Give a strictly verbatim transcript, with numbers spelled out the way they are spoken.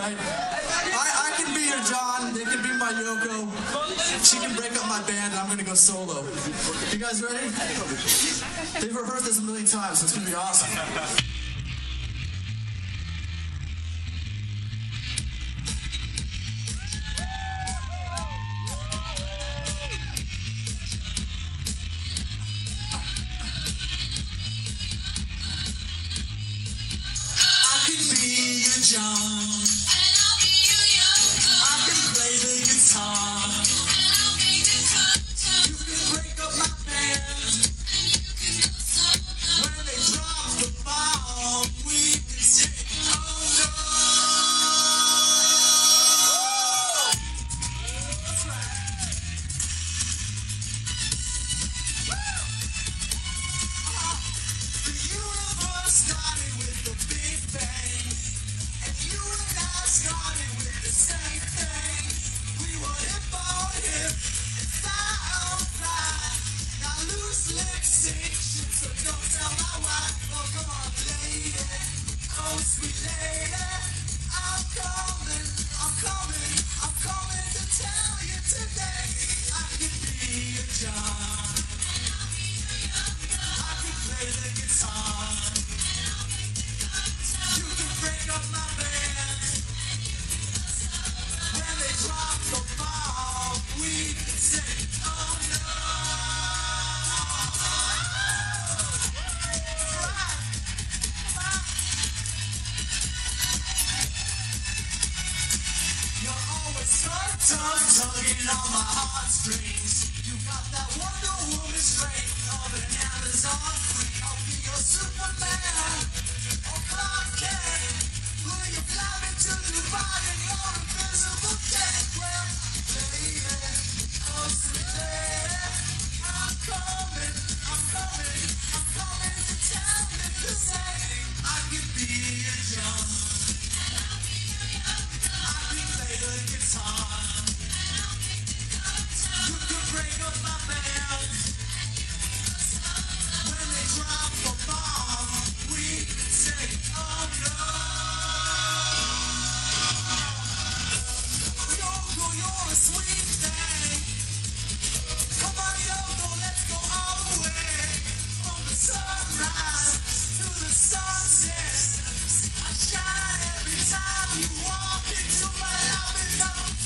right? I, I can be your John, they can be my Yoko. She can break up my band and I'm gonna go solo. You guys ready? They've rehearsed this a million times, so it's gonna be awesome. John, and I'll be your Yoko. I can play the guitar, and I'll make the cut. You can break up my band, and you can go solo. When they drop the bomb, we can say, oh no. That's right. Uh, the universe started with the Big Bang. You and I started with the same thing. We were hip on hip and fly on fly. Now loose lips sing shit, so don't tell my wife. Oh, come on, lady. Oh, sweet lady. I'm coming, I'm coming, I'm coming to tell you today. I can be a John. I can play the guitar. You can break up my band. When they drop the ball, we can say, oh no. Right. You're always tongue tugging on my heartstrings. You got that Wonder Woman strength of an Amazon freak. I'll be your Superman. Oh, Clark Kent, will you fly me to Dubai in your invisible jet? Well, lady, oh sweet lady, I'm coming, I'm coming, I'm coming to tell me to say I can be a John, I can play the guitar, you can break up my band. When they drop the bomb, we can say, oh no. Yoko, you're a sweet thing. Come on, Yoko, let's go all the way. From the sunrise to the sunset. I shine every time you walk into my life.